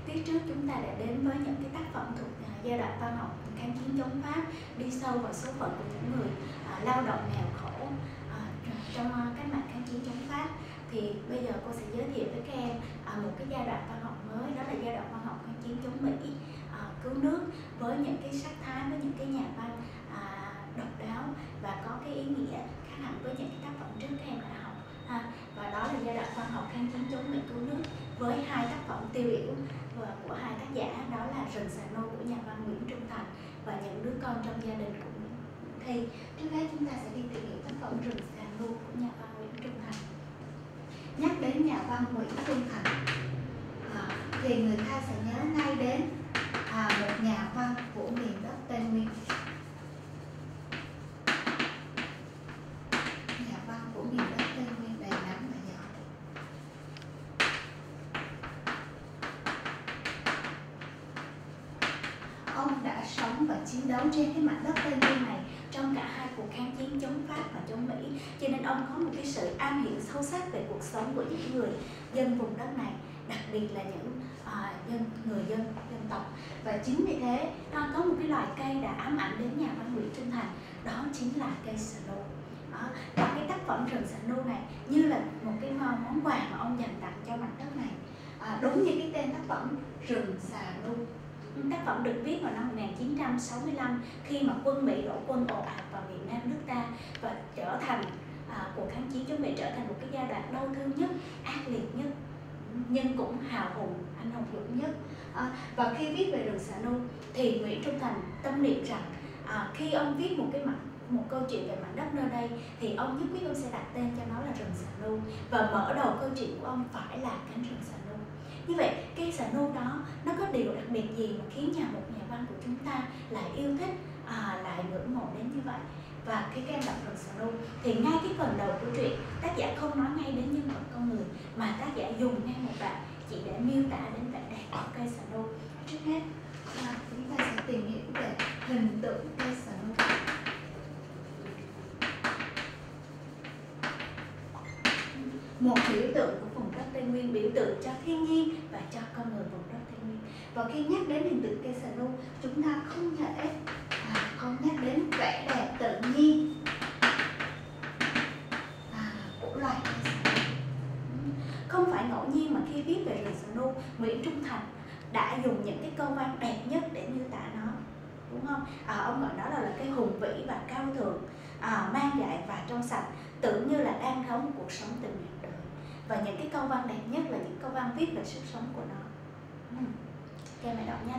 Phía trước chúng ta đã đến với những cái tác phẩm thuộc giai đoạn văn học kháng chiến chống Pháp, đi sâu vào số phận của những người lao động nghèo khổ trong cách mạng kháng chiến chống Pháp. Thì bây giờ cô sẽ giới thiệu với các em một cái giai đoạn văn học mới, đó là giai đoạn văn học kháng chiến chống Mỹ, cứu nước, với những cái sắc thái, với những cái nhà văn độc đáo và có cái ý nghĩa khác hẳn với những cái tác phẩm trước các em đã học. Và đó là giai đoạn văn học kháng chiến chống Mỹ cứu nước với hai tác phẩm tiêu biểu của hai tác giả, đó là Rừng Xà Nu của nhà văn Nguyễn Trung Thành và Những đứa con trong gia đình của Nguyễn Thi. Trước hết chúng ta sẽ đi tìm hiểu tác phẩm Rừng Xà Nu của nhà văn Nguyễn Trung Thành. Nhắc đến nhà văn Nguyễn Trung Thành thì người ta sẽ nhớ ngay đến một nhà văn của miền đất Tây Nguyên. Nhà văn của miền đất Tây Nguyên đầy nắng và gió. Ông đã sống và chiến đấu trên cái mảnh đất Tây Nguyên này trong cả hai cuộc kháng chiến chống Pháp và chống Mỹ, cho nên ông có một cái sự am hiểu sâu sắc về cuộc sống của những người dân vùng đất này, đặc biệt là những người dân tộc. Và chính vì thế có một cái loài cây đã ám ảnh đến nhà văn Nguyễn Trung Thành, đó chính là cây xà nu. Và cái tác phẩm Rừng Xà Nu này như là một cái món quà mà ông dành tặng cho mảnh đất này, đúng như cái tên tác phẩm Rừng Xà Nu. Tác phẩm được viết vào năm 1965 khi mà quân Mỹ đổ quân ồ ạt vào miền Nam nước ta, và trở thành cuộc kháng chiến chống Mỹ trở thành một cái giai đoạn đau thương nhất, ác liệt nhất, nhưng cũng hào hùng, anh hùng dũng nhất. Và khi viết về Rừng Xà Nu thì Nguyễn Trung Thành tâm niệm rằng khi ông viết một câu chuyện về mảnh đất nơi đây thì ông nhất quyết ông sẽ đặt tên cho nó là Rừng Xà Nu, và mở đầu câu chuyện của ông phải là cánh rừng xà nu. Như vậy cây xà nu đó nó có điều đặc biệt gì mà khiến một nhà văn của chúng ta lại yêu thích, lại ngưỡng mộ đến như vậy? Và khi các em đọc Rừng Xà Nu thì ngay cái phần đầu của truyện, tác giả không nói ngay đến nhân vật con người mà tác giả dùng ngay một đoạn chỉ để miêu tả đến vẻ đẹp của cây xà nu. Trước hết chúng ta sẽ tìm hiểu về hình tượng cây xà nu. Một biểu tượng của vùng đất Tây Nguyên, biểu tượng cho thiên nhiên và cho con người vùng đất Tây Nguyên. Và khi nhắc đến hình tượng cây xà nu, chúng ta không thể không nhắc đến vẻ đẹp tự nhiên của loài cây xà nu. Không phải ngẫu nhiên mà khi viết về rừng xà nu, Nguyễn Trung Thành đã dùng những cái câu văn đẹp nhất để miêu tả nó, đúng không? Ông gọi đó là cây hùng vĩ và cao thượng, mang dại và trong sạch, tưởng như là đang sống một cuộc sống từ ngàn đời. Và những cái câu văn đẹp nhất là những câu văn viết về sức sống của nó. Các mẹ đọc nhé.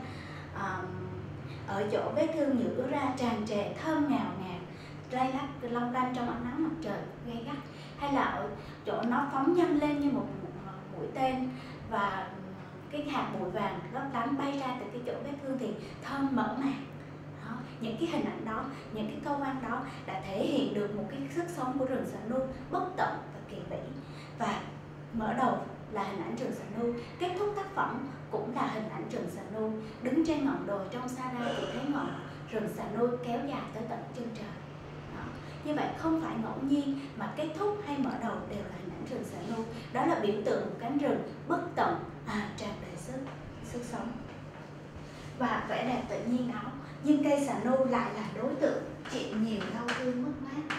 Ở chỗ vết thương nhựa ra tràn trề thơm ngào ngạt, lay lắc long lanh trong ánh nắng mặt trời gay gắt, hay là ở chỗ nó phóng nhanh lên như một mũi tên và cái hạt bụi vàng lấp lánh bay ra từ cái chỗ vết thương thì thơm mỡ màng. Những cái hình ảnh đó, những cái câu văn đó đã thể hiện được một cái sức sống của rừng xà nu bất tận và kỳ vĩ. Và mở đầu là hình ảnh rừng xà nu, kết thúc tác phẩm cũng là hình ảnh rừng xà nu. Đứng trên ngọn đồi trong xa ra thì thấy ngọn rừng xà nu kéo dài tới tận chân trời. Như vậy không phải ngẫu nhiên mà kết thúc hay mở đầu đều là hình ảnh rừng xà nu. Đó là biểu tượng của cánh rừng bất tận, tràn đầy sức sống và vẻ đẹp tự nhiên đó. Nhưng cây xà nu lại là đối tượng chịu nhiều đau thương mất mát.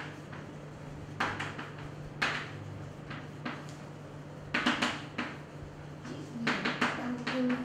Chịu nhiều đau thương và mất mát.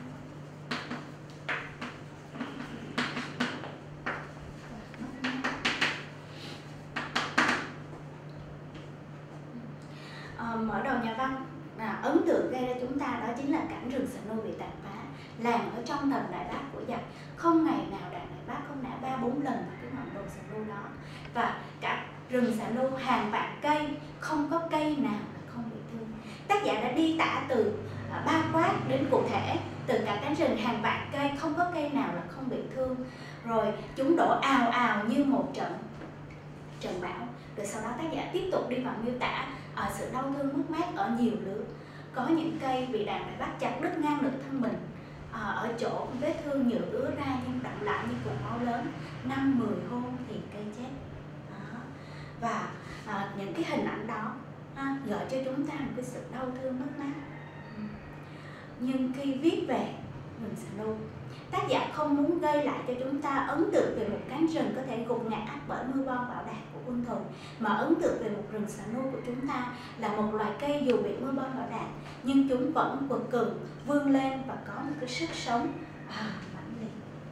Mở đầu nhà văn ấn tượng gây ra chúng ta đó chính là cảnh rừng xà nu bị tàn phá, làng ở trong tầng đại bác của giặc, không ngày nào đàn đại bác không nã 3-4 lần vào cái ngọn đồi xà nu đó. Và cả rừng xà nu hàng vạn cây, không có cây nào là không bị thương. Tác giả đã đi tả từ bao quát đến cụ thể, từ cả cánh rừng hàng vạn cây, không có cây nào là không bị thương. Rồi chúng đổ ào ào như một trận bão. Rồi sau đó tác giả tiếp tục đi vào miêu tả sự đau thương mất mát ở nhiều lứa. Có những cây bị đàn đại bác chặt đứt ngang nửa thân mình, ở chỗ vết thương nhựa ứa ra nhưng đậm lại như cục máu lớn, 5-10 hôm thì cây chết. Và những cái hình ảnh đó gợi cho chúng ta một cái sự đau thương mất mát. Nhưng khi viết về rừng xà nu. Tác giả không muốn gây lại cho chúng ta ấn tượng về một cánh rừng có thể gục ngã bởi mưa bom bão đạn của quân thù, mà ấn tượng về một rừng xà nu của chúng ta là một loài cây dù bị mưa bom bão đạn nhưng chúng vẫn quật cường vươn lên và có một cái sức sống mãnh liệt.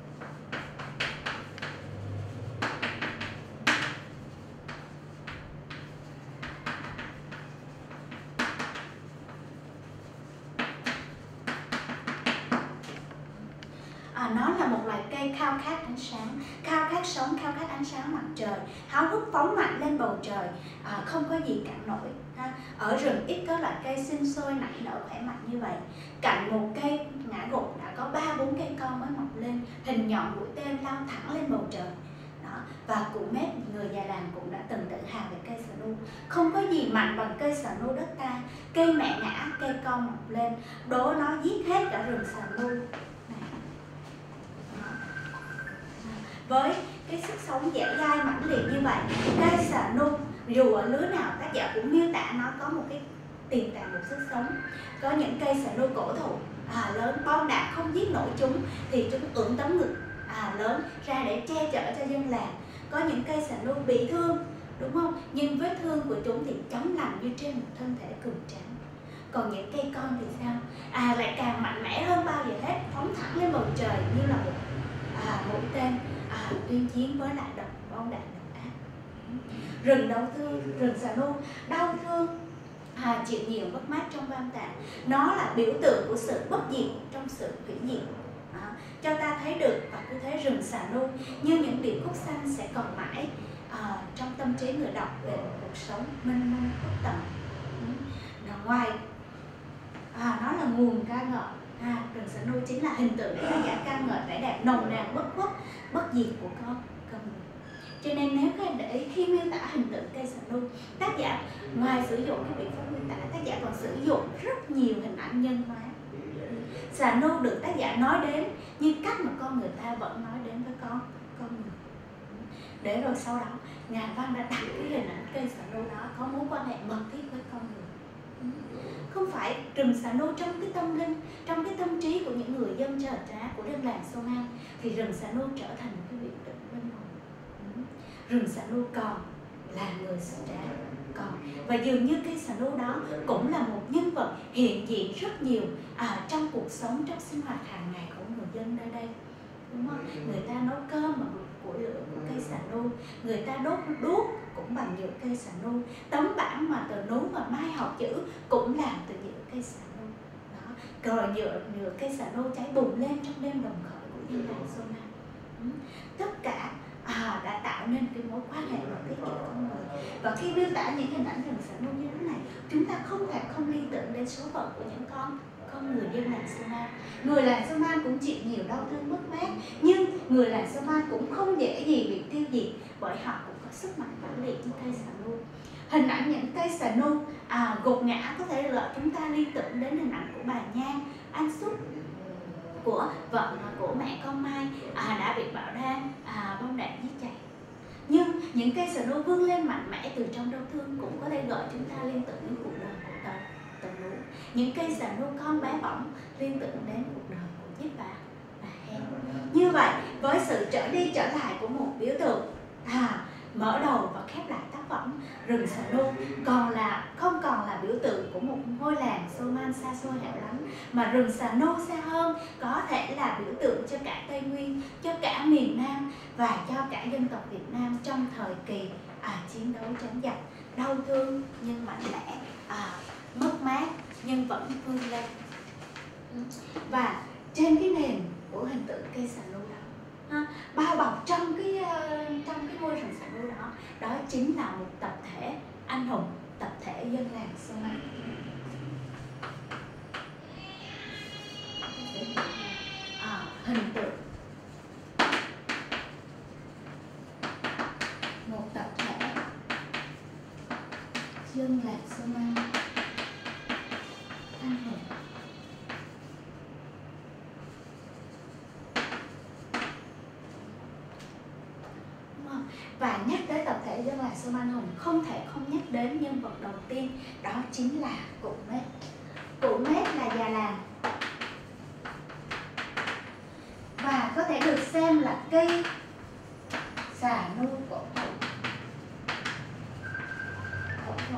Nó là một loài cây khao khát ánh sáng, khao khát sống, khao khát ánh sáng mặt trời, háo hức phóng mạnh lên bầu trời, không có gì cản nổi. Ở rừng ít có loại cây sinh sôi nảy nở khỏe mạnh như vậy. Cạnh một cây ngã gục đã có 3-4 cây con mới mọc lên, hình nhọn mũi tên lao thẳng lên bầu trời. Và cụ Mết, người già làng, cũng đã từng tự hào về cây xà nu. Không có gì mạnh bằng cây xà nu đất ta. Cây mẹ ngã, cây con mọc lên, đố nó giết hết cả rừng xà nu. Với cái sức sống dẻo dai mãnh liệt như vậy, cây xà nu dù ở lứa nào tác giả cũng miêu tả nó có một cái tiềm tàng một sức sống. Có những cây xà nu cổ thụ lớn, bom đạn không giết nổi chúng thì chúng ưỡn tấm ngực lớn ra để che chở cho dân làng. Có những cây xà nu bị thương, đúng không? Nhưng vết thương của chúng thì chóng lành như trên một thân thể cường tráng. Còn những cây con thì sao? Lại càng mạnh mẽ hơn bao giờ hết, phóng thẳng lên bầu trời như là một mũi tên tuyên chiến với lại bom đạn độc ác. Rừng đau thương, rừng xà nu đau thương, chịu nhiều mất mát trong bom đạn. Nó là biểu tượng của sự bất diệt trong sự hủy diệt. Cho ta thấy được và cứ thế rừng xà nu như những điệp khúc xanh sẽ còn mãi trong tâm trí người đọc về một cuộc sống mênh mông bất tận. Ngoài nó là nguồn ca ngợi. Rừng xà nu chính là hình tượng để tác giả ca ngợi vẻ đẹp nồng nàn bất khuất, bất diệt của con người. Cho nên nếu các em để ý khi miêu tả hình tượng cây xà nu, tác giả ngoài sử dụng cái biện pháp miêu tả, tác giả còn sử dụng rất nhiều hình ảnh nhân hóa. Xà nu được tác giả nói đến như cách mà con người ta vẫn nói đến với con người. Để rồi sau đó nhà văn đã đặt cái hình ảnh cây xà nu đó có mối quan hệ mật thiết với con người. Không phải rừng xà nu trong cái tâm linh, trong cái tâm trí của những người dân chợ trá của dân làng Soman, thì rừng xà nu trở thành một cái biểu tượng linh hồn. Rừng xà nu còn là người xà trá, và dường như cây xà nu đó cũng là một nhân vật hiện diện rất nhiều trong cuộc sống, trong sinh hoạt hàng ngày của người dân nơi đây, đúng không? Người ta nấu cơm bằng củi lửa của cây xà nu, người ta đốt đuốc cũng bằng nhựa cây xà nu, tấm bảng mà tờ nú và mai học chữ cũng làm từ nhựa cây xà nu đó. Rồi nhựa cây xà nu cháy bùng lên trong đêm đồng khởi của dân làng Soman. Tất cả đã tạo nên cái mối quan hệ và cái kiểu con người. Và khi miêu tả những hình ảnh rừng xà nu như thế này, chúng ta không thể không liên tưởng đến số phận của những con người dân làng Soman. Người làng Soman cũng chịu nhiều đau thương mất mát, nhưng người làng Soman cũng không dễ gì bị tiêu diệt, bởi họ cũng có sức mạnh mãnh liệt như cây xà nu. Hình ảnh những cây xà nu gục ngã có thể gợi chúng ta liên tưởng đến hình ảnh của bà Nhan, anh Súc, của vợ của mẹ con Mai đã bị bạo đạn bom đạn giết chết. Nhưng những cây xà nu vươn lên mạnh mẽ từ trong đau thương cũng có thể gợi chúng ta liên tưởng đến cuộc đời của Tần Nú. Những cây xà nu con bé bỏng liên tưởng đến cuộc đời của Nhiếp Bà và Hen. Như vậy, với sự trở đi trở lại của một biểu tượng mở đầu và khép lại tác phẩm, rừng xà nu không còn là biểu tượng của một ngôi làng Soman xa xôi hẻo lánh, mà rừng xà nu xa hơn có thể là biểu tượng cho cả Tây Nguyên, cho cả miền Nam và cho cả dân tộc Việt Nam trong thời kỳ chiến đấu chống giặc, đau thương nhưng mạnh mẽ, mất mát nhưng vẫn vươn lên. Và trên cái nền của hình tượng cây xà nu đó, bao bọc trong cái ngôi rừng xà nu đó chính là một tập thể anh hùng, tập thể dân làng Soman. Hình tượng một tập thể dân làng Soman anh hùng. Và nhắc tới tập thể dân làng Soman hùng, không thể không nhắc đến nhân vật đầu tiên, đó chính là cụ Mết. Cụ Mết là già làng có thể được xem là cây xà nu cổ thụ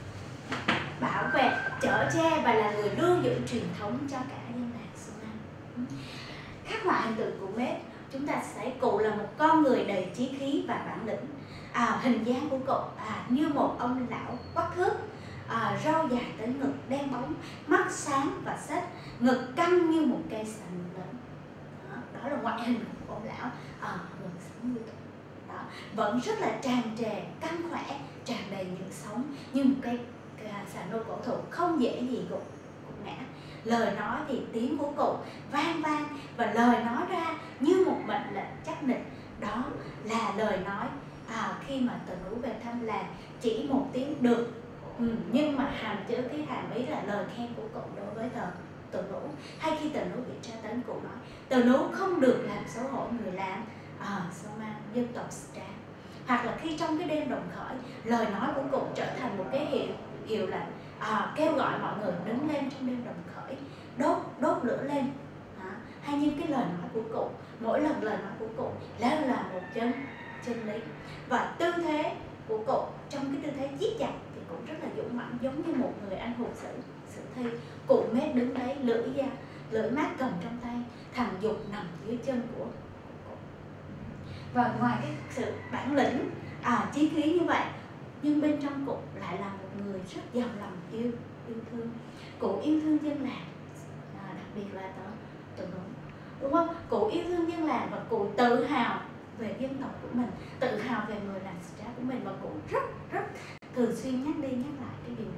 bảo vệ, chở che và là người lưu giữ truyền thống cho cả dân làng Suman. Khắc họa hình tượng cụ Mết, chúng ta sẽ thấy cụ là một con người đầy chí khí và bản lĩnh. Hình dáng của cụ như một ông lão quắc thước, râu dài tới ngực đen bóng, mắt sáng và xếch, ngực căng như một cây xà nu lớn. Đó là ngoại hình của ông lão gần 60 tuổi. Đó, vẫn rất là tràn trề, căng khỏe, tràn đầy những sống như một cây xà nu cổ thụ, không dễ gì gục ngã. Lời nói thì tiếng của cụ vang vang và lời nói ra như một mệnh lệnh chắc nịch. Đó là lời nói khi mà Từ Nú về thăm làng, chỉ một tiếng được, nhưng mà hàm chứa cái hàm ý là lời khen của cụ đối với Từ Nú. Hay khi Từ Nú bị tra tấn, cụ nói Từ Nú không được làm xấu hổ người làng Suman, dân tộc Stra. Hoặc là khi trong cái đêm đồng khởi, lời nói của cụ trở thành một cái hiệu lệnh kêu gọi mọi người đứng lên trong đêm đồng khởi, đốt lửa lên. Hay như cái lời nói của cụ, mỗi lần lời nói của cụ là một chân lý. Và tư thế của cụ trong cái tư thế giết giặc thì cũng rất là dũng mãnh, giống như một người anh hùng sử thi. Cụ Mết đứng đấy, lưỡi mát cầm trong tay, thằng Dục nằm dưới chân của cụ. Và ngoài cái sự bản lĩnh, chí khí như vậy, nhưng bên trong cụ lại là một người rất giàu lòng yêu thương. Cụ yêu thương dân làng, đặc biệt là Từ Nú, đúng không? Cụ yêu thương dân làng và cụ tự hào về dân tộc của mình, tự hào về người làng Stra của mình, và cụ rất thường xuyên nhắc đi nhắc lại cái điều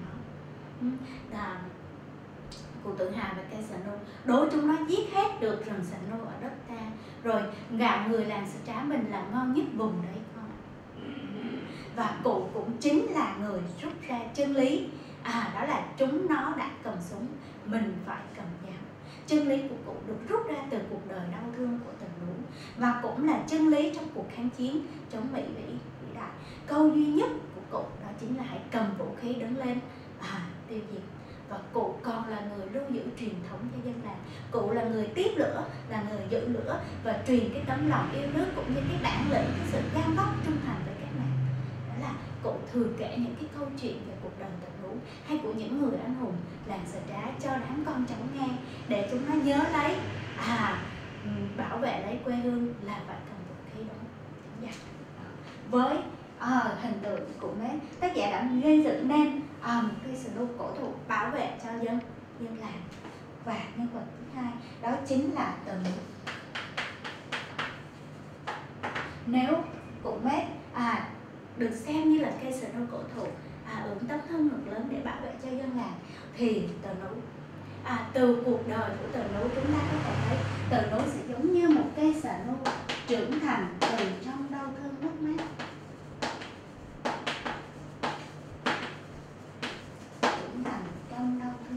đó. Cụ tự hào về cây xà nu, đố chúng nó giết hết được rừng xà nu ở đất ta, rồi gạo người làng Stra mình là ngon nhất vùng đấy con ạ. Và cụ cũng chính là người rút ra chân lý, đó là chúng nó đã cầm súng, mình phải cầm dao. Chân lý của cụ được rút ra từ cuộc đời đau thương của Từ Nú, và cũng là chân lý trong cuộc kháng chiến chống Mỹ vĩ đại. Câu duy nhất của cụ đó chính là hãy cầm vũ khí đứng lên, tiêu diệt. Và cụ còn là người lưu giữ truyền thống cho dân làng. Cụ là người tiếp lửa, là người giữ lửa và truyền cái tấm lòng yêu nước cũng như cái bản lĩnh, cái sự gan góc trung thành với các bạn. Đó là cụ thường kể những cái câu chuyện về cuộc đời Từ Nú hay của những người anh hùng làng Stra cho đám con cháu nghe, để chúng nó nhớ lấy, bảo vệ lấy quê hương là phải cầm vũ khí đó. Với hình tượng của Mết, tác giả đã gây dựng nên một cây xà nu cổ thụ bảo vệ cho dân làng. Và nhân vật thứ hai đó chính là Từ Nú. Nếu cụ Mết được xem như là cây xà nu cổ thụ ưỡn tấm thân ngực lớn để bảo vệ cho dân làng, thì Từ Nú từ cuộc đời của Từ Nú chúng ta có thể thấy Từ Nú sẽ giống như một cây xà nu trưởng thành từ trong đau thương mất mát. Trưởng thành trong đau thương.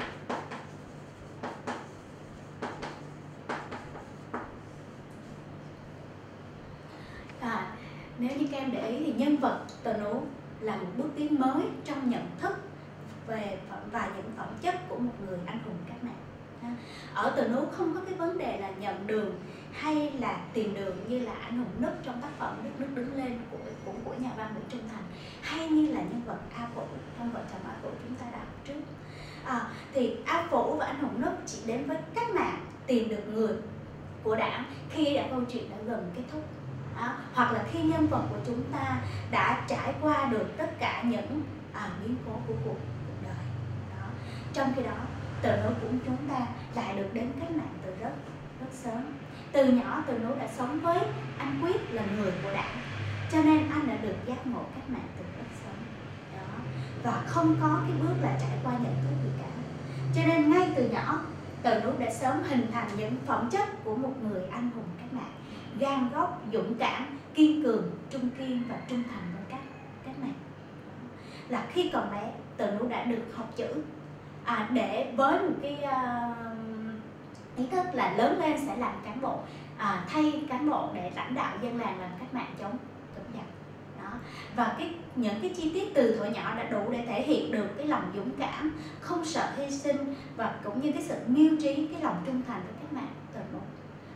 Nếu như các em để ý thì nhân vật Từ Nú là một bước tiến mới trong nhận thức về và những phẩm chất của một người anh hùng cách mạng. Ở Từ Nú không có cái vấn đề là nhận đường hay là tìm đường như là anh hùng Núp trong tác phẩm Nước đứng lên của nhà văn Nguyễn Trung Thành, hay như là nhân vật A Phủ trong Vợ chồng A Phủ chúng ta đã học trước. Thì A Phủ và anh hùng Núp chỉ đến với cách mạng, tìm được người của Đảng khi đã câu chuyện đã gần kết thúc. Hoặc là khi nhân vật của chúng ta đã trải qua được tất cả những biến cố của cuộc đời đó. Trong khi đó Từ Nú của chúng ta lại được đến cách mạng từ rất sớm. Từ nhỏ Từ Nú đã sống với anh Quyết là người của Đảng, cho nên anh đã được giác ngộ cách mạng từ rất sớm đó. Và không có cái bước là trải qua nhận thức gì cả, cho nên ngay từ nhỏ Từ Nú đã sớm hình thành những phẩm chất của một người anh hùng cách mạng, gan góc, dũng cảm, kiên cường, trung kiên và trung thành với cách mạng. Là khi còn bé Từ Nú đã được học chữ, để với một cái ý thức là lớn lên sẽ làm cán bộ, thay cán bộ để lãnh đạo dân làng làm cách mạng chống giặc đó. Và những cái chi tiết từ thuở nhỏ đã đủ để thể hiện được cái lòng dũng cảm, không sợ hy sinh, và cũng như cái sự mưu trí, cái lòng trung thành với cách mạng Từ Nú. Đó là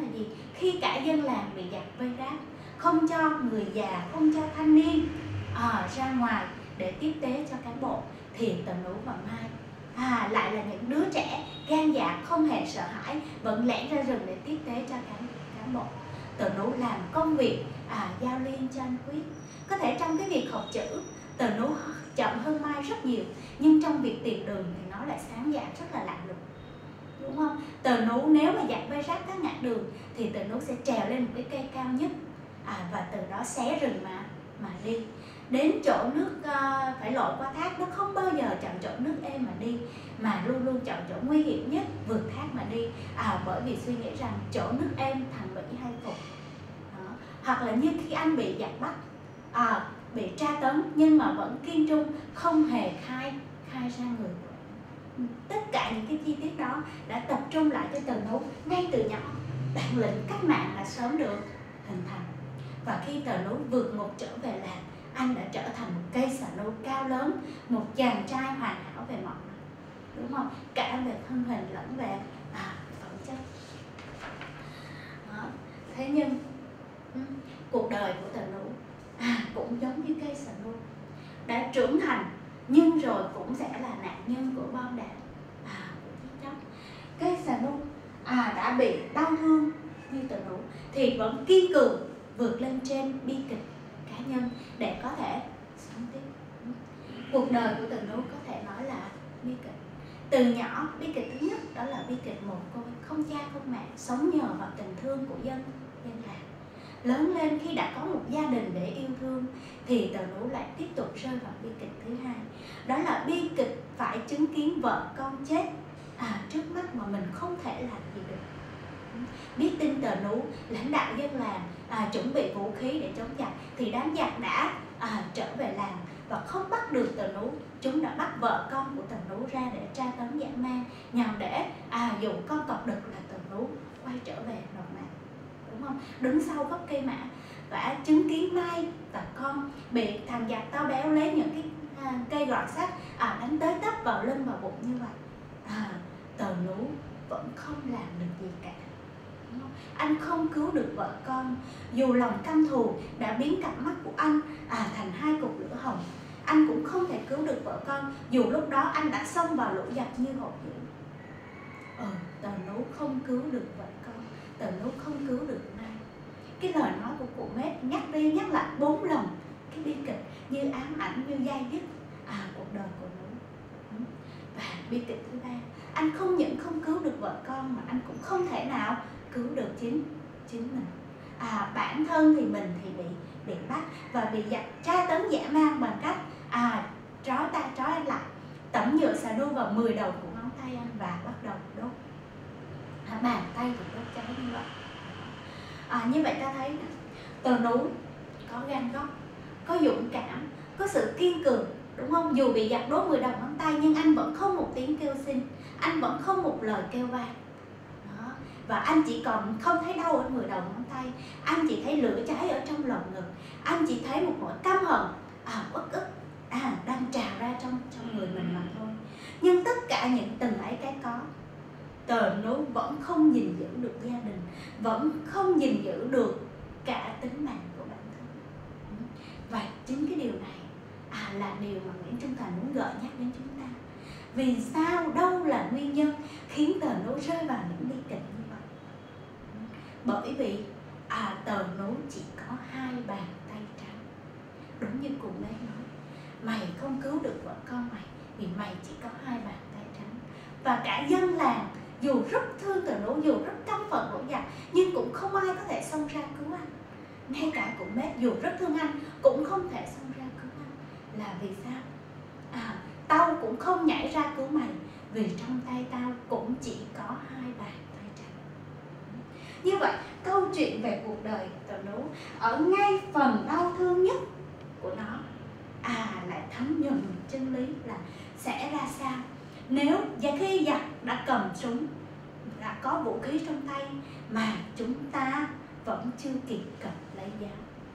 gì? Khi cả dân làng bị giặc vây ráp, không cho người già, không cho thanh niên ra ngoài để tiếp tế cho cán bộ, thì Tờ Nú và Mai lại là những đứa trẻ gan dạ, không hề sợ hãi, vẫn lẻn ra rừng để tiếp tế cho cán bộ. Tờ Nú làm công việc giao liên cho anh Quyết. Có thể trong cái việc học chữ, Tờ Nú chậm hơn Mai rất nhiều, nhưng trong việc tìm đường thì nó lại sáng dạ, rất là lạ lùng, đúng không? Tờ Nú nếu mà giặc vây ráp các ngã đường thì Tờ Nú sẽ trèo lên một cái cây cao nhất và từ đó xé rừng mà đi đến chỗ nước phải lội qua thác. Nó không bao giờ chọn chỗ nước êm mà đi, mà luôn luôn chọn chỗ nguy hiểm nhất, vượt thác mà đi, bởi vì suy nghĩ rằng chỗ nước êm thằng Mỹ hay phục. Hoặc là như khi anh bị giặc bắt, bị tra tấn nhưng mà vẫn kiên trung, không hề khai ra người. Tất cả những cái chi tiết đó đã tập trung lại cho Tờ Nú ngay từ nhỏ. Bản lĩnh cách mạng là sớm được hình thành. Và khi Tờ Nú vượt ngục trở về làng, anh đã trở thành một cây xà nu cao lớn, một chàng trai hoàn hảo về mọi mặt, đúng không? Cả về thân hình lẫn về phẩm chất. Thế nhưng cuộc đời của Tờ Nú cũng giống như cây xà nu, đã trưởng thành nhưng rồi cũng sẽ là nạn nhân của bom đạn, của giết chóc. Cây xà nu đã bị đau thương như Tờ Nú thì vẫn kiên cường vượt lên trên bi kịch cá nhân để có thể sống tiếp. Cuộc đời của Tờ Nú có thể nói là bi kịch. Từ nhỏ, bi kịch thứ nhất đó là bi kịch mồ côi, không cha không mẹ, sống nhờ vào tình thương của dân làng. Lớn lên khi đã có một gia đình để yêu thương thì Tờ Nú lại tiếp tục rơi vào bi kịch thứ hai, đó là bi kịch phải chứng kiến vợ con chết trước mắt mà mình không thể làm gì được. Biết tin Tờ Nú lãnh đạo dân làng chuẩn bị vũ khí để chống giặc thì đám giặc đã trở về làng và không bắt được Tờ Nú. Chúng đã bắt vợ con của Tờ Nú ra để tra tấn dã man, nhằm để dùng con cọp đực là Tờ Nú quay trở về nộp mạng, đúng không? Đứng sau gốc cây mã và chứng kiến Mai và con bị thằng giặc to béo lấy những cái cây gọt sắt đánh tới tấp vào lưng và bụng như vậy. Tờ Nú vẫn không làm được gì cả. Anh không cứu được vợ con, dù lòng căm thù đã biến cặp mắt của anh thành hai cục lửa hồng. Anh cũng không thể cứu được vợ con, dù lúc đó anh đã xông vào lũ giặc như hổ dữ. Tờ Nú không cứu được vợ con, Tờ Nú không cứu được Mai. Cái lời nói của cụ Mết nhắc đi nhắc lại 4 lần cái bi kịch như ám ảnh, như dai dứt cuộc đời của Nú. Và bi kịch thứ ba, anh không những không cứu được vợ con mà anh cũng không thể nào cứu được chính mình. Bản thân thì mình thì bị bắt và bị giặc tra tấn dã man bằng cách trói anh lại, tẩm nhựa xà nu vào 10 đầu của ngón tay anh và bắt đầu đốt. Bàn tay thì đốt cháy như vậy. Như vậy ta thấy Tờ Nú có gan góc, có dũng cảm, có sự kiên cường, đúng không? Dù bị giặc đốt 10 đầu ngón tay nhưng anh vẫn không một tiếng kêu xin, anh vẫn không một lời kêu van. Và anh chỉ còn không thấy đau ở 10 đầu ngón tay, anh chỉ thấy lửa cháy ở trong lòng ngực, anh chỉ thấy một nỗi căm hận uất ức đang trào ra trong người mình mà thôi. Nhưng tất cả những từng ấy cái có, Tờ Nú vẫn không gìn giữ được gia đình, vẫn không gìn giữ được cả tính mạng của bản thân. Và chính cái điều này là điều mà Nguyễn Trung Thành muốn gợi nhắc đến chúng ta. Vì sao, đâu là nguyên nhân khiến Tờ Nú rơi vào những bi kịch như vậy? Bởi vì Tờ Nú chỉ có 2 bàn tay trắng. Đúng như cụ Mết nói, mày không cứu được vợ con mày vì mày chỉ có 2 bàn tay trắng. Và cả dân làng dù rất thương Tờ Nú, dù rất căm phẫn lũ giặc, nhưng cũng không ai có thể xông ra cứu anh. Ngay cả cụ Mết dù rất thương anh cũng không thể xông ra cứu anh. Là vì sao? Tao cũng không nhảy ra cứu mày vì trong tay tao cũng chỉ có 2 bàn tay trắng. Như vậy câu chuyện về cuộc đời Tờ Nú ở ngay phần đau thương nhất của nó lại thấm nhuần chân lý là sẽ ra sao nếu và khi giặc đã cầm súng, đã có vũ khí trong tay mà chúng ta vẫn chưa kịp cầm lấy dao.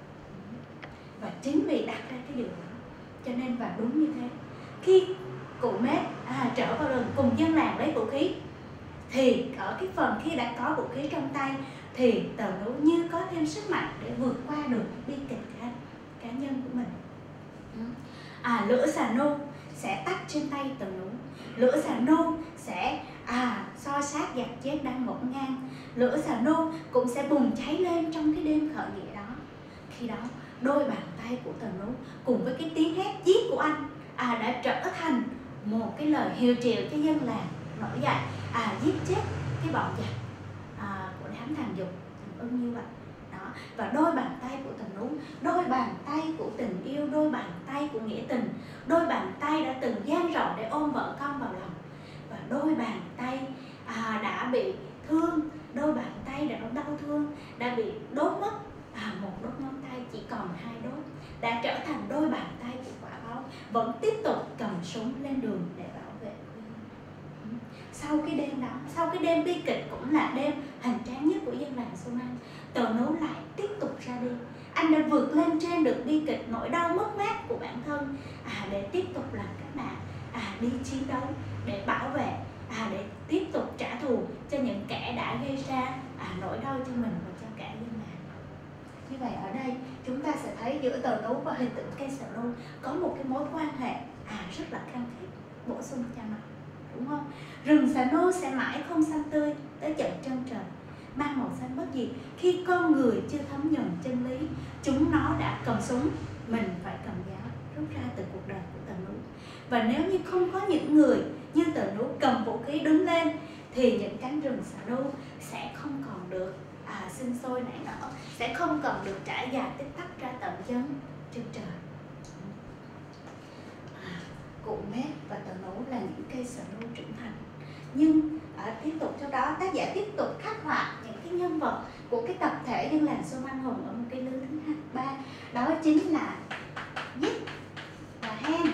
Và chính vì đặt ra cái điều đó cho nên và đúng như thế, khi cụ Mết trở vào rừng cùng dân làng lấy vũ khí thì ở cái phần khi đã có vũ khí trong tay thì Tờ Nú như có thêm sức mạnh để vượt qua được bi kịch cá nhân của mình. Lửa xà nô sẽ tắt trên tay Tờ Nú. Lửa xà nô sẽ soi sát giặc chết đang ngổn ngang. Lửa xà nô cũng sẽ bùng cháy lên trong cái đêm khởi nghĩa đó. Khi đó đôi bàn tay của Tờ Nú cùng với cái tiếng hét giết của anh đã trở thành một cái lời hiệu triệu cho dân làng nổi dậy giết chết cái bọn giặc của đám thằng Dục, thằng Ưng như vậy đó. Và đôi bàn tay của Tờ Nú, đôi bàn tay của tình yêu, đôi bàn tay của nghĩa tình, đôi bàn tay đã từng dang rộng để ôm vợ con vào lòng, và đôi bàn tay đã bị thương, đôi bàn tay đã đau thương, đã bị đốt mất một đốt ngón tay, chỉ còn 2 đốt, đã trở thành đôi bàn tay của quả báo, vẫn tiếp tục cầm súng lên đường để bảo vệ quê hương. Sau cái đêm đó, sau cái đêm bi kịch cũng là đêm hoành tráng nhất của dân làng Suman, Tờ Nú lại tiếp tục ra đi. Anh đã vượt lên trên được bi kịch, nỗi đau mất mát của bản thân để tiếp tục làm cách mạng, đi chiến đấu để bảo vệ, để tiếp tục trả thù cho những kẻ đã gây ra nỗi đau cho mình và cho cả dân làng. Như vậy ở đây chúng ta sẽ thấy giữa Tờ Nú và hình tượng cây sờ nô có một cái mối quan hệ rất là khăng khít, bổ sung cho nó, đúng không? Rừng sờ nô sẽ mãi không xanh tươi tới tận chân trời, mang màu xanh bất diệt. Khi con người chưa thấm nhuần chân lý, chúng nó đã cầm súng, mình phải cầm giáo rút ra từ cuộc đời của Tờ Nú. Và nếu như không có những người như Tờ Nú cầm vũ khí đứng lên, thì những cánh rừng sờ nô sẽ không còn được sinh sôi nảy nở, sẽ không còn được trải dài tích tắc ra tận chân trời. Cụ Mét và Tờ Nú là những cây sờ nô trưởng thành. Nhưng tiếp tục sau đó tác giả tiếp tục khắc họa những cái nhân vật của cái tập thể dân làng Suman Hùng ở một cái lứa thứ 3, đó chính là Dích và Hen.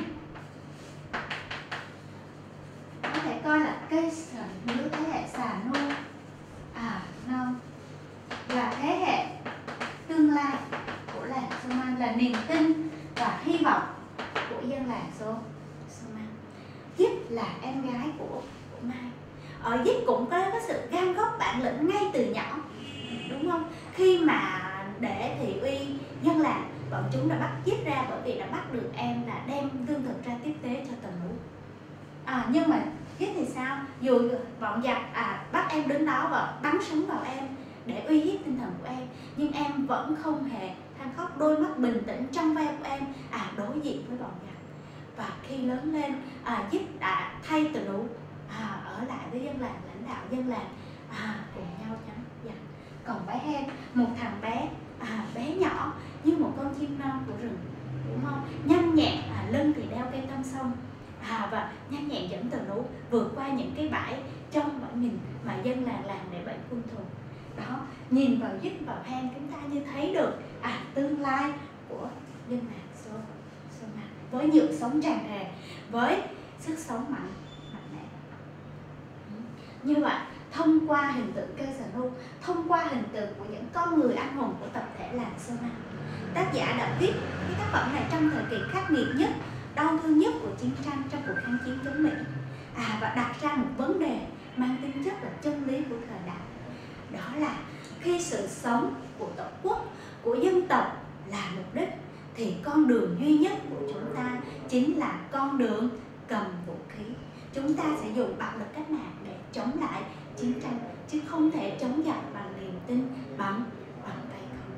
Có thể coi là cây lứa thế hệ xà nô non, là thế hệ tương lai của làng Suman, là niềm tin và hy vọng của dân làng Suman. Dích là em gái của Mai. Ở Dích cũng có sự gan góc bản lĩnh ngay từ nhỏ, đúng không? Khi mà để thị uy dân làng, bọn chúng đã bắt Dích ra bởi vì đã bắt được em là đem lương thực ra tiếp tế cho Tờ Nú. Nhưng mà Dích thì sao? Dù bọn giặc bắt em đến đó và bắn súng vào em để uy hiếp tinh thần của em, nhưng em vẫn không hề than khóc, đôi mắt bình tĩnh trong veo của em đối diện với bọn giặc. Và khi lớn lên, Dích đã thay Tờ Nú ở lại với dân làng, lãnh đạo dân làng, cùng nhau chấm giặc. Còn bé Hen, một thằng bé nhỏ như một con chim non của rừng, đúng không? Nhanh nhẹn, lưng thì đeo cây tăm sông, và nhanh nhẹn dẫn Tờ Nú vượt qua những cái bãi trong bãi mìn mà dân làng làm để bẫy quân thù. Đó, nhìn vào Dích vào Hen, chúng ta như thấy được tương lai của dân làng Suman với nhựa sống tràn trề, với sức sống mạnh mẽ. Như vậy, thông qua hình tượng cây sờ nô, thông qua hình tượng của những con người anh hùng của tập thể làng Suman, tác giả đã viết cái tác phẩm này trong thời kỳ khắc nghiệt nhất, đau thương nhất của chiến tranh, trong cuộc kháng chiến chống Mỹ, và đặt ra một vấn đề mang tính chất là chân lý của thời đại. Đó là khi sự sống của tổ quốc, của dân tộc là mục đích, thì con đường duy nhất của chúng ta chính là con đường cầm vũ khí. Chúng ta sẽ dùng bạo lực cách mạng để chống lại chiến tranh, chứ không thể chống giặc bằng niềm tin, bằng tay không.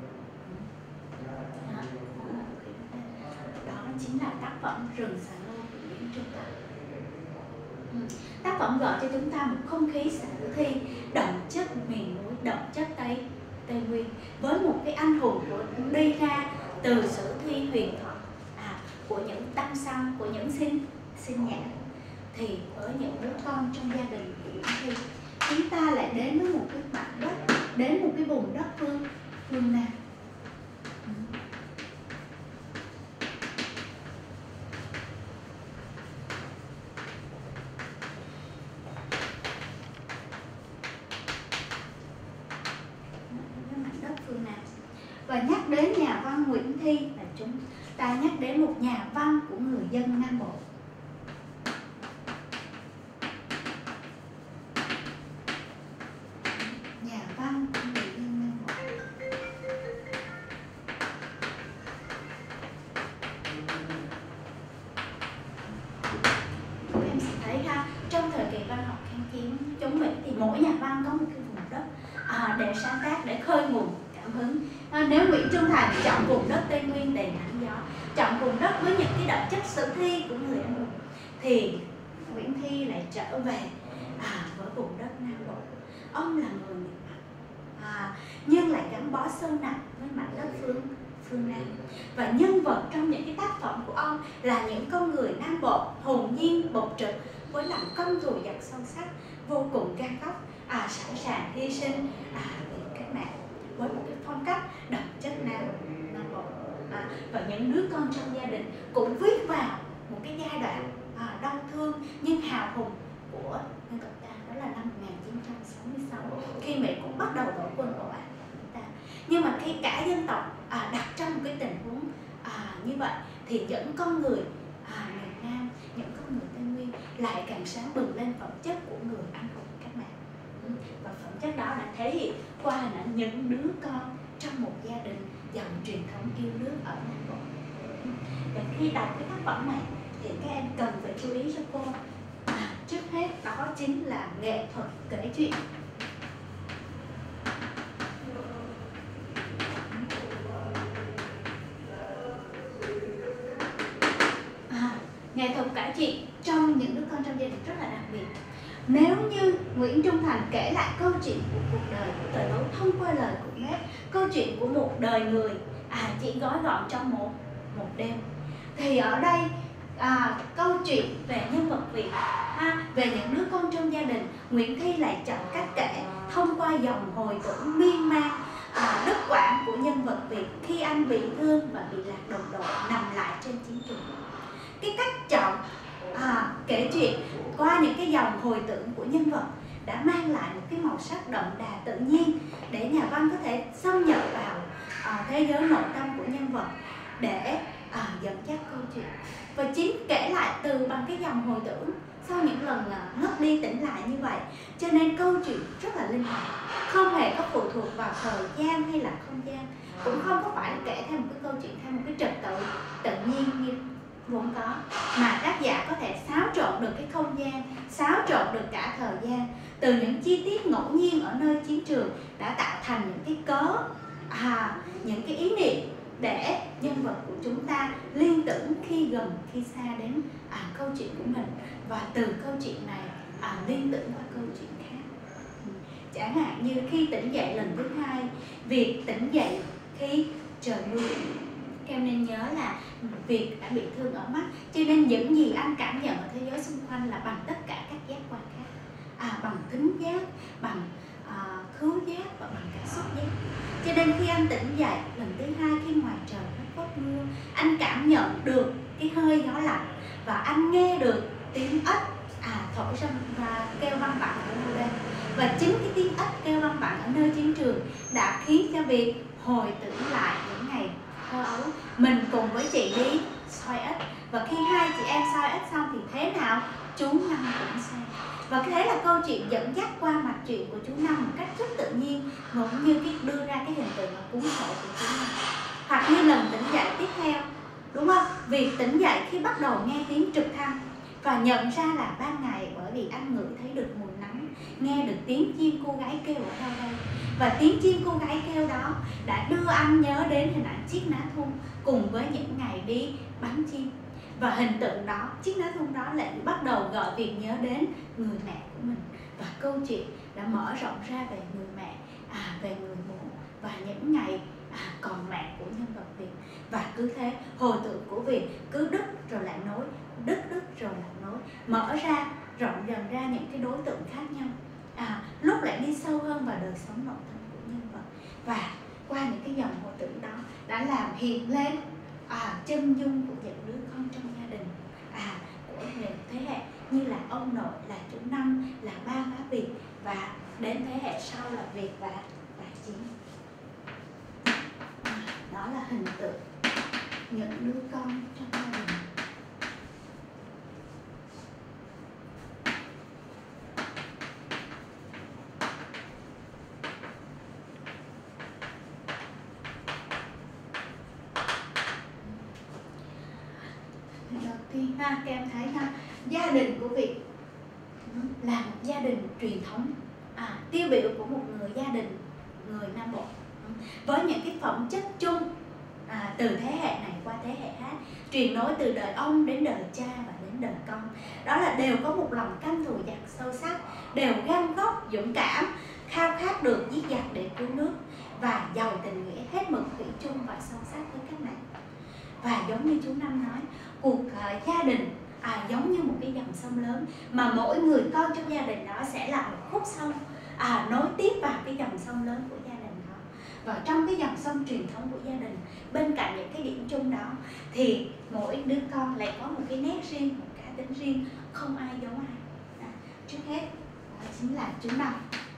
Đó chính là tác phẩm Rừng Sà Nô của Nguyễn Trung Thành. Tác phẩm gợi cho chúng ta một không khí sử thi đậm chất miền núi, đậm chất Tây Nguyên, với một cái anh hùng của đi ra từ sử thi huyền thoại, của những tâm săn, của những sinh nhãn, thì với những đứa con trong gia đình của Nguyễn Thi, chúng ta lại đến với một cái mảnh đất, đến một cái vùng đất phương Nam. Và nhắc đến nhà văn Nguyễn Thi là chúng ta nhắc đến một nhà văn của người dân Nam Bộ. Nhà văn của người dân chiến chống Mỹ thì mỗi nhà văn có một cái vùng đất để sáng tác, để khơi nguồn cảm hứng. Nếu Nguyễn Trung Thành chọn vùng đất Tây Nguyên đầy nắng gió, chọn vùng đất với những cái đậm chất sử thi của người anh hùng, thì Nguyễn Thi lại trở về với vùng đất Nam Bộ. Ông là người miền Bắc, nhưng lại gắn bó sâu nặng với mảnh đất phương Nam. Và nhân vật trong những cái tác phẩm của ông là những con người Nam Bộ hồn nhiên bộc trực, với lòng căm thù giặc sâu sắc, vô cùng gan góc, sẵn sàng hy sinh vì cách mạng, với một cái phong cách đậm chất Nam Bộ. Và những đứa con trong gia đình cũng viết vào một cái giai đoạn đau thương nhưng hào hùng của dân tộc ta, đó là năm 1966, khi Mỹ cũng bắt đầu đổ quân ồ ạt chúng ta. Nhưng mà khi cả dân tộc đặt trong một cái tình huống như vậy, thì những con người miền Nam, những con người Tây Nguyên lại càng sáng bừng lên phẩm chất của người anh hùng cách mạng. Và phẩm chất đó đã thể hiện qua hình ảnh những đứa con trong một gia đình giàu truyền thống yêu nước ở Nam Bộ. Và khi đọc cái tác phẩm này thì các em cần phải chú ý cho cô, trước hết đó chính là nghệ thuật kể chuyện. Nghệ thuật kể chuyện trong những đứa con trong gia đình rất là đặc biệt. Nếu như Nguyễn Trung Thành kể lại câu chuyện của cuộc đời của Tờ Lấu thông qua lời của Mép, câu chuyện của một đời người chỉ gói gọn trong một đêm, thì ở đây câu chuyện về nhân vật Việt, về những đứa con trong gia đình, Nguyễn Thi lại chọn cách kể thông qua dòng hồi tưởng miên man đứt quãng của nhân vật Việt khi anh bị thương và bị lạc đồng đội nằm lại trên chiến trường. Cái cách chọn kể chuyện qua những cái dòng hồi tưởng của nhân vật đã mang lại một cái màu sắc đậm đà tự nhiên để nhà văn có thể xâm nhập vào thế giới nội tâm của nhân vật để dẫn dắt câu chuyện. Và chính kể lại từ bằng cái dòng hồi tưởng sau những lần ngất đi tỉnh lại như vậy, cho nên câu chuyện rất là linh hoạt, không hề có phụ thuộc vào thời gian hay là không gian, cũng không có phải là kể theo một cái câu chuyện theo một cái trật tự tự nhiên như vốn có, mà tác giả có thể xáo trộn được cái không gian, xáo trộn được cả thời gian, từ những chi tiết ngẫu nhiên ở nơi chiến trường đã tạo thành những cái cớ, những cái ý niệm để nhân vật của chúng ta liên tưởng khi gần khi xa đến câu chuyện của mình, và từ câu chuyện này liên tưởng qua câu chuyện khác. Chẳng hạn như khi tỉnh dậy lần thứ hai, việc tỉnh dậy khi trời mưa. Các em nên nhớ là Việt đã bị thương ở mắt, cho nên những gì anh cảm nhận ở thế giới xung quanh là bằng tất cả các giác quan khác, bằng thính giác, bằng khứu giác và bằng cả xúc giác. Cho nên khi anh tỉnh dậy lần thứ hai, khi ngoài trời nó phớt mưa, anh cảm nhận được cái hơi gió lạnh và anh nghe được tiếng ếch thổi ra và kêu văng vẳng ở nơi đây. Và chính cái tiếng ếch kêu văng vẳng ở nơi chiến trường đã khiến cho Việt hồi tưởng lại những ngày thơ ấu. Mình cùng với chị đi soi ếch, và khi hai chị em soi ếch xong thì thế nào? Chú Năm cũng xem. Và thế là câu chuyện dẫn dắt qua mặt chuyện của chú Năm một cách rất tự nhiên, cũng như cái đưa ra cái hình tượng cuốn sổ của chú Năm. Hoặc như lần tỉnh dậy tiếp theo, đúng không? Việc tỉnh dậy khi bắt đầu nghe tiếng trực thăng và nhận ra là ban ngày, bởi vì anh ngửi thấy được mùi nắng, nghe được tiếng chim cô gái kêu ở đâu đây. Và tiếng chim cô gái kêu đó đã đưa anh nhớ đến hình ảnh chiếc lá thun cùng với những ngày đi bắn chim. Và hình tượng đó, chiếc lá thun đó lại bắt đầu gọi Việt nhớ đến người mẹ của mình. Và câu chuyện đã mở rộng ra về người mẹ, về người bố và những ngày còn mẹ của nhân vật Việt. Và cứ thế hồi tưởng của Việt cứ đứt rồi lại nối, đứt rồi lại nối, mở ra rộng dần ra những cái đối tượng khác nhau, lúc lại đi sâu hơn vào đời sống nội tâm của nhân vật. Và qua những cái dòng hồi tưởng đó đã làm hiện lên chân dung của những đứa con trong gia đình, của những thế hệ như là ông nội, là chú Năm, là ba má Việt, và đến thế hệ sau là Việt và Chiến. Đó là hình tượng những đứa con trong gia đình. Đầu tiên các em thấy gia đình của Việt là một gia đình truyền thống, tiêu biểu của một người gia đình người Nam Bộ, với những cái phẩm chất chung từ thế hệ này qua thế hệ khác, truyền nối từ đời ông đến đời cha và đến đời con. Đó là đều có một lòng căm thù giặc sâu sắc, đều gan góc dũng cảm, khao khát được giết giặc để cứu nước, và giàu tình nghĩa hết mực thủy chung và sâu sắc với các bạn. Và giống như chú Năm nói, cuộc gia đình giống như một cái dòng sông lớn, mà mỗi người con trong gia đình đó sẽ là một khúc sông nối tiếp vào cái dòng sông lớn của gia đình đó. Và trong cái dòng sông truyền thống của gia đình, bên cạnh những cái điểm chung đó, thì mỗi đứa con lại có một cái nét riêng, một cá tính riêng, không ai giống ai. Trước hết đó chính là chú Năm.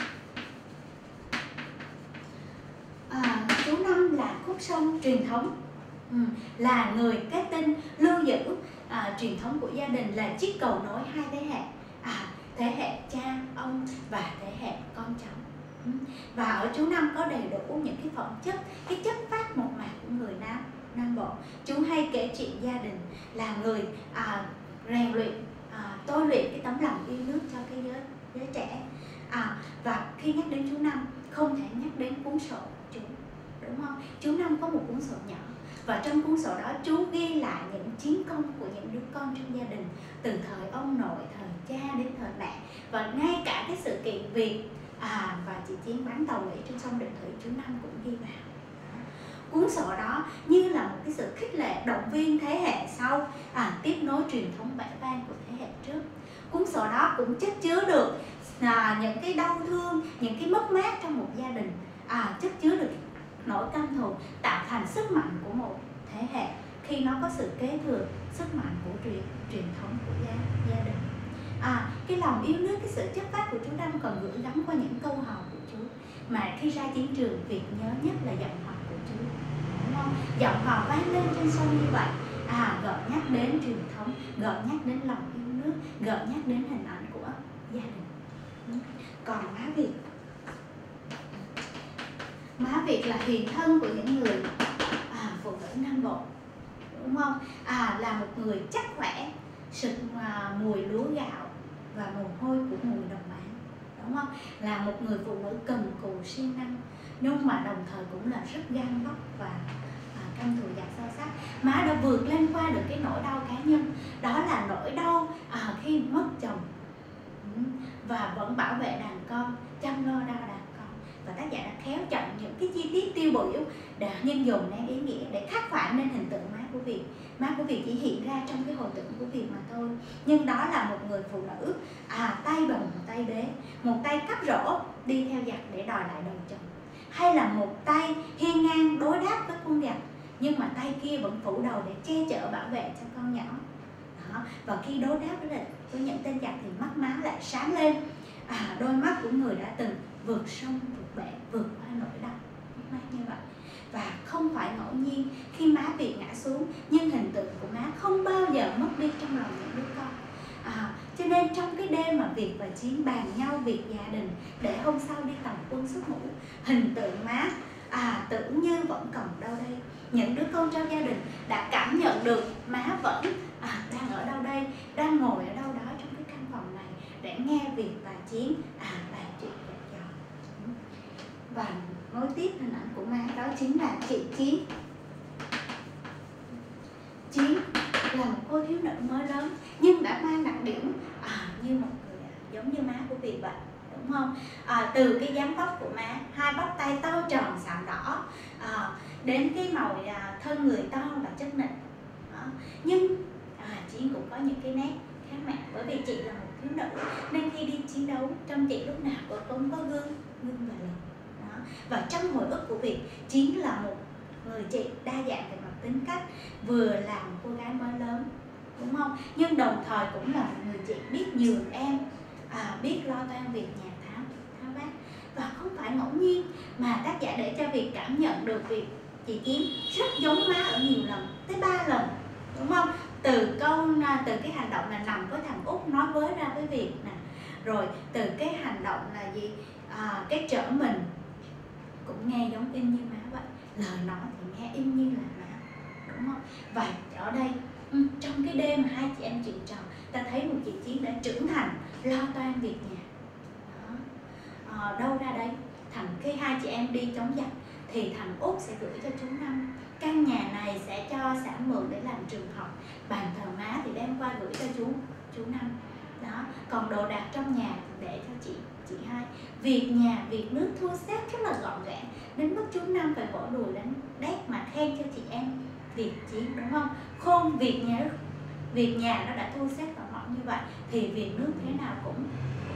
Chú Năm là khúc sông truyền thống, là người kết tinh lưu giữ truyền thống của gia đình, là chiếc cầu nối hai thế hệ, thế hệ cha ông và thế hệ con cháu. Và ở chú Năm có đầy đủ những cái phẩm chất, cái chất phát mộc mạc của người Nam Bộ. Chú hay kể chuyện gia đình, là người rèn luyện, tôi luyện cái tấm lòng yêu nước cho cái giới trẻ. Và khi nhắc đến chú Năm, không thể nhắc đến cuốn sổ chú, đúng không? Chú Năm có một cuốn sổ nhỏ, và trong cuốn sổ đó chú ghi lại những chiến công của những đứa con trong gia đình, từ thời ông nội, thời cha đến thời mẹ, và ngay cả cái sự kiện Việt và chị Chiến bắn tàu Mỹ trên sông Định Thủy, chú Năm cũng ghi vào. Cuốn sổ đó như là một cái sự khích lệ, động viên thế hệ sau tiếp nối truyền thống vẻ vang của thế hệ trước. Cuốn sổ đó cũng chất chứa được những cái đau thương, những cái mất mát trong một gia đình, chất chứa được nỗi căm thù, tạo thành sức mạnh của một thế hệ khi nó có sự kế thừa sức mạnh của truyền thống của gia đình. Cái lòng yêu nước, cái sự chất phát của chú Năm còn gửi gắm qua những câu hò của chú, mà khi ra chiến trường việc nhớ nhất là giọng hò của chú, đúng không? Giọng hò vang lên trên sông như vậy, gợi nhắc đến truyền thống, gợi nhắc đến lòng yêu nước, gợi nhắc đến hình ảnh của gia đình. Còn má Việt là hiền thân của những người phụ nữ Nam Bộ, đúng không? Là một người chắc khỏe, sực mùi lúa gạo và mồ hôi của mùi đồng bán, đúng không? Là một người phụ nữ cần cù siêng năng, nhưng mà đồng thời cũng là rất gan góc và căm thù giặc sâu sắc. Má đã vượt lên qua được cái nỗi đau cá nhân, đó là nỗi đau khi mất chồng, và vẫn bảo vệ đàn con, chăm lo đau đàn con. Và tác giả đã khéo chọn những cái chi tiết tiêu biểu để nhân dùng nén ý nghĩa để khắc họa nên hình tượng má của Việt. Má của Việt chỉ hiện ra trong cái hồi tưởng của Việt mà thôi, nhưng đó là một người phụ nữ tay bồng một tay bế, một tay cắp rổ đi theo giặc để đòi lại đầu chồng, hay là một tay hiên ngang đối đáp với quân giặc, nhưng mà tay kia vẫn phủ đầu để che chở bảo vệ cho con nhỏ. Và khi đối đáp với những tên giặc thì mắt má lại sáng lên, đôi mắt của người đã từng vượt sông vượt bể, vượt qua nỗi đau mắt như vậy. Và không phải ngẫu nhiên khi má Việt ngã xuống, nhưng hình tượng của má không bao giờ mất đi trong lòng những đứa con. Cho nên trong cái đêm mà Việt và Chiến bàn nhau việc gia đình để hôm sau đi tòng quân xuất ngũ, hình tượng má tưởng như vẫn còn đâu đây. Những đứa con trong gia đình đã cảm nhận được má vẫn đang ở đâu đây, đang ngồi ở đâu đó trong cái căn phòng này để nghe Việt và Chiến bàn chuyện dặn dò. Và nối tiếp hình ảnh của má đó chính là chị Chiến. Chiến là một cô thiếu nữ mới lớn nhưng đã mang đặc điểm như một người giống như má của Việt vậy, đúng không? Từ cái dáng vóc của má, hai bắp tay to tròn sạm đỏ, đến cái màu thân người to và chất nịch. Nhưng Chiến cũng có những cái nét khác mẹ, bởi vì chị là một thiếu nữ nên khi đi chiến đấu trong chị lúc nào cũng có gương và lồng. Và trong hồi ức của Việt, Chiến là một người chị đa dạng về mặt tính cách, vừa là một cô gái mới lớn, đúng không? Nhưng đồng thời cũng là một người chị biết nhường em, biết lo toan việc nhà tháo vát. Và không phải ngẫu nhiên mà tác giả để cho Việt cảm nhận được việc chị Chiến rất giống má ở nhiều lần, tới 3 lần, đúng không? Từ cái hành động là nằm với thằng Út nói với ra với Việt nè, rồi từ cái hành động là gì, cái trở mình cũng nghe giống y như má vậy, lời nói thì nghe y như là má, đúng không? Và ở đây Trong cái đêm mà hai chị em chuyện trò, ta thấy một chị Chiến đã trưởng thành, lo toan việc nhà. Đó. Đâu ra đấy? Khi hai chị em đi chống giặc thì thằng Út sẽ gửi cho chú Năm căn nhà này sẽ cho sản mượn để làm trường học, bàn thờ má thì đem qua gửi cho chú Năm. Đó, còn đồ đạc trong nhà thì để cho chị hai. Việc nhà, việc nước thu xếp rất là gọn gàng, đến mức chú Năm phải vỗ đùi đánh đét mà khen cho chị em việc Chiến, đúng không? Khôn việc nhà nó đã thu xếp gọn gọn như vậy thì việc nước thế nào cũng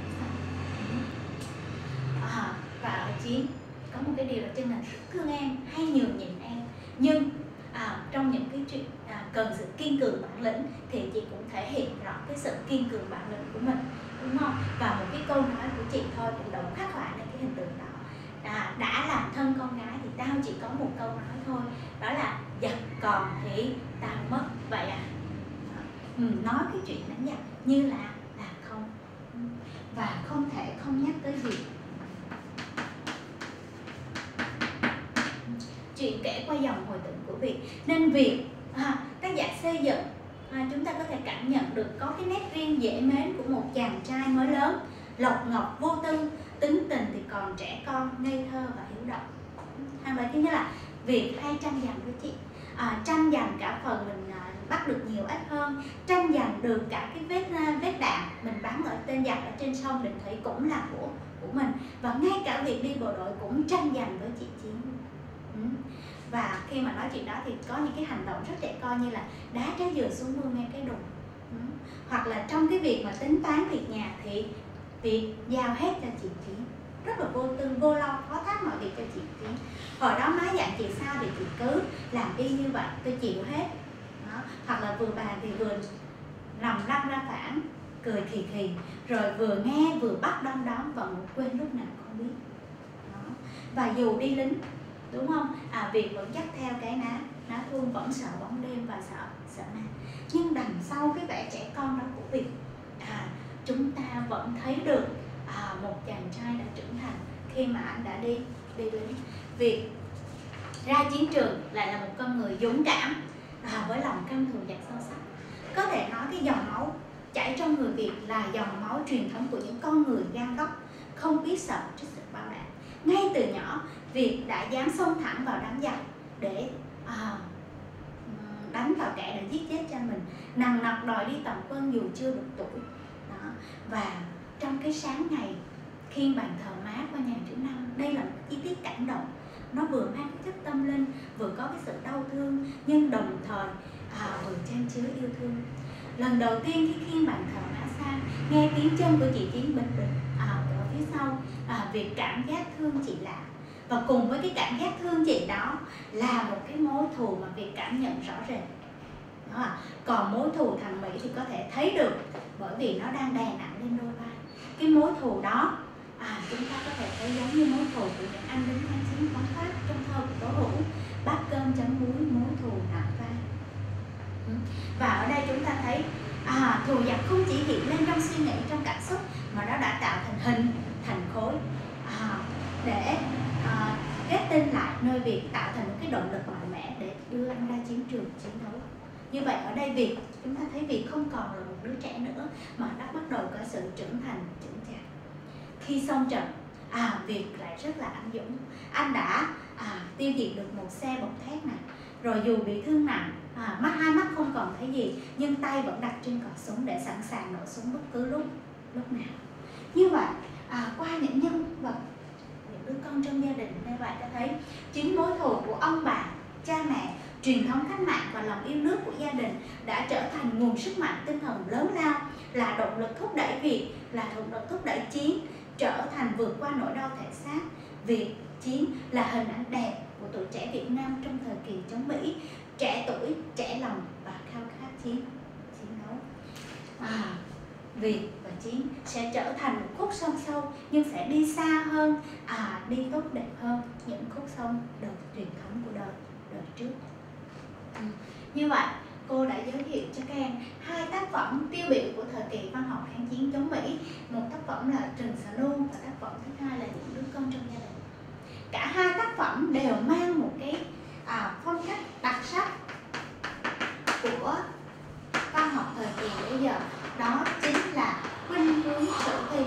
và ở Chiến có một cái điều là chân là rất thương em, hay nhường nhịn em, nhưng trong những cái chuyện cần sự kiên cường bản lĩnh thì chị cũng thể hiện rõ cái sự kiên cường bản lĩnh của mình, đúng không? Và một cái câu nói của chị thôi cũng đã khắc họa lên cái hình tượng đó. Đã làm thân con gái thì tao chỉ có một câu nói thôi, đó là giặc còn thì tao mất. Vậy nói cái chuyện đánh giặc như là không, và không thể không nhắc tới việc chuyện kể qua dòng hồi tưởng của Việt. Nên Việt tác giả xây dựng chúng ta có thể cảm nhận được có cái nét riêng dễ mến của một chàng trai mới lớn, lộc ngọc vô tư, tính tình thì còn trẻ con, ngây thơ và hiếu động. Và thứ nhất là Việt hay tranh giành với chị, tranh giành cả phần mình bắt được nhiều ít hơn, tranh giành được cả cái vết đạn mình bắn ở tên giặc ở trên sông Định Thủy cũng là của mình, và ngay cả việc đi bộ đội cũng tranh giành với chị Chiến. Và khi mà nói chuyện đó thì có những cái hành động rất trẻ con như là đá trái dừa xuống mương ngay cái đùng, hoặc là trong cái việc mà tính toán việc nhà thì việc giao hết cho chị Chiến, rất là vô tư vô lo, phó thác mọi việc cho chị Chiến. Hồi đó má dặn chị sao thì chị cứ làm y như vậy, tôi chịu hết. Đó. Hoặc là vừa bàn thì vừa nằm lăn ra phản, cười khì khì, rồi vừa nghe vừa bắt đom đóm và ngủ quên lúc nào không biết. Đó. Và dù đi lính, đúng không? Việt vẫn dắt theo cái ná thun, vẫn sợ bóng đêm và sợ ma. Nhưng đằng sau cái vẻ trẻ con đó của Việt, chúng ta vẫn thấy được một chàng trai đã trưởng thành khi mà anh đã đi lính. Việt ra chiến trường lại là một con người dũng cảm, với lòng căm thù giặc sâu sắc. Có thể nói cái dòng máu chảy trong người Việt là dòng máu truyền thống của những con người gan góc, không biết sợ trước sự bao đạn. Ngay từ nhỏ, Việt đã dám xông thẳng vào đám giặc để đánh vào kẻ để giết chết cha mình, nằng nặc đòi đi tòng quân dù chưa được tuổi. Đó. Và trong cái sáng ngày khiêng bàn thờ má qua nhà chú Năm, đây là một chi tiết cảm động. Nó vừa mang cái chất tâm linh, vừa có cái sự đau thương, nhưng đồng thời vừa chan chứa yêu thương. Lần đầu tiên khi khiêng bàn thờ má sang, nghe tiếng chân của chị Chiến bình bình ở phía sau, Việt cảm giác thương chị lạ. Và cùng với cái cảm giác thương chị đó là một cái mối thù mà Việt cảm nhận rõ rệt. Đó. Còn mối thù thằng Mỹ thì có thể thấy được, bởi vì nó đang đè nặng lên đôi vai. Cái mối thù đó chúng ta có thể thấy giống như mối thù của những anh lính kháng chiến phóng Pháp trong thơ của Tố Hữu, bát cơm chấm muối, mối thù nặng vai. Và ở đây chúng ta thấy thù giặc không chỉ hiện lên trong suy nghĩ, trong cảm xúc, mà nó đã tạo thành hình, thành khối để kết tinh lại nơi Việt, tạo thành một cái động lực mạnh mẽ để đưa anh ra chiến trường chiến đấu. Như vậy ở đây Việt, chúng ta thấy Việt không còn là một đứa trẻ nữa, mà đã bắt đầu có sự trưởng thành, trưởng chạc. Khi xong trận, Việt lại rất là anh dũng. Anh đã tiêu diệt được một xe bọc thép này. Rồi dù bị thương nặng, hai mắt không còn thấy gì, nhưng tay vẫn đặt trên cò súng để sẵn sàng nổ súng bất cứ lúc nào. Như vậy, qua những nhân vật, những đứa con trong gia đình như vậy, ta thấy chính mối thù của ông bà, cha mẹ, truyền thống cách mạng và lòng yêu nước của gia đình đã trở thành nguồn sức mạnh tinh thần lớn lao, là động lực thúc đẩy Việt, là động lực thúc đẩy Chiến trở thành vượt qua nỗi đau thể xác. Việt, Chiến là hình ảnh đẹp của tuổi trẻ Việt Nam trong thời kỳ chống Mỹ, trẻ tuổi, trẻ lòng và khao khát chiến đấu. Việt và Chiến sẽ trở thành một khúc sông sâu, nhưng sẽ đi xa hơn, đi tốt đẹp hơn những khúc sông đời truyền thống của đời trước. Như vậy, cô đã giới thiệu cho các em hai tác phẩm tiêu biểu của thời kỳ văn học kháng chiến chống Mỹ. Một tác phẩm là Trừng Xạ Nu và tác phẩm thứ hai là Những đứa con trong gia đình. Cả hai tác phẩm đều mang một cái phong cách đặc sắc của bây giờ đó chính là khuynh hướng sử thi.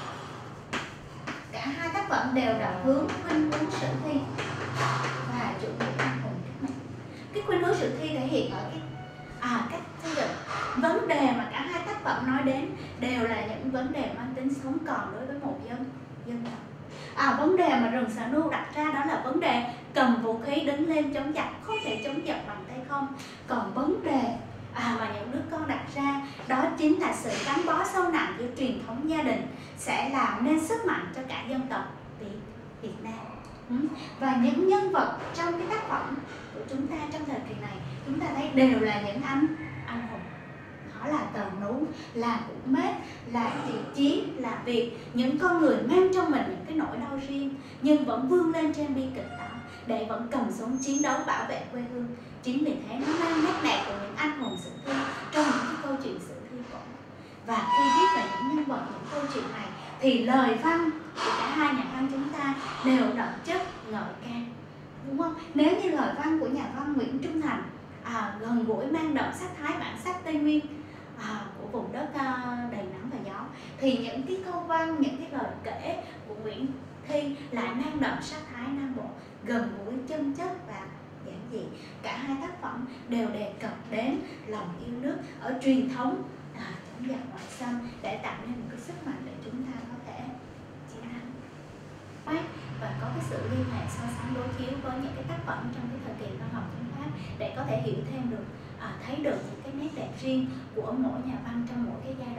Cả hai tác phẩm đều là hướng khuynh hướng sử thi và chủ nghĩa anh hùng cách mạng. Cái khuynh hướng sử thi thể hiện ở cách xây dựng. Vấn đề mà cả hai tác phẩm nói đến đều là những vấn đề mang tính sống còn đối với một dân tộc. Vấn đề mà Rừng Xà Nu đặt ra đó là vấn đề cầm vũ khí đứng lên chống giặc, không thể chống giặc bằng tay không. Còn vấn đề mà những đứa con đặt ra đó chính là sự gắn bó sâu nặng giữa truyền thống gia đình sẽ làm nên sức mạnh cho cả dân tộc Việt Nam. Và những nhân vật trong cái tác phẩm của chúng ta trong thời kỳ này chúng ta thấy đều là những anh hùng. Đó là Tần Nú, là Cụ Mết, là Thị Chiến, là Việt, những con người mang trong mình những cái nỗi đau riêng nhưng vẫn vươn lên trên bi kịch đó để vẫn cầm súng chiến đấu bảo vệ quê hương. Chính vì thế nó mang nét đẹp của những anh hùng sử thi trong những cái câu chuyện sử thi cổ. Và khi viết về những nhân vật, những câu chuyện này thì lời văn của cả hai nhà văn chúng ta đều đậm chất ngợi ca, đúng không? Nếu như lời văn của nhà văn Nguyễn Trung Thành gần gũi mang đậm sắc thái bản sắc Tây Nguyên của vùng đất đầy nắng và gió, thì những cái câu văn, những cái lời kể của Nguyễn Thi lại mang đậm sắc thái Nam Bộ, gần gũi chân chất và giản dị. Cả hai tác phẩm đều đề cập đến lòng yêu nước ở truyền thống chống giặc ngoại xâm để tạo nên một cái sức mạnh để chúng ta có thể chiến thắng. Và có cái sự liên hệ so sánh đối chiếu với những cái tác phẩm trong cái thời kỳ văn học chống Pháp để có thể hiểu thêm được, thấy được những cái nét đẹp riêng của mỗi nhà văn trong mỗi cái giai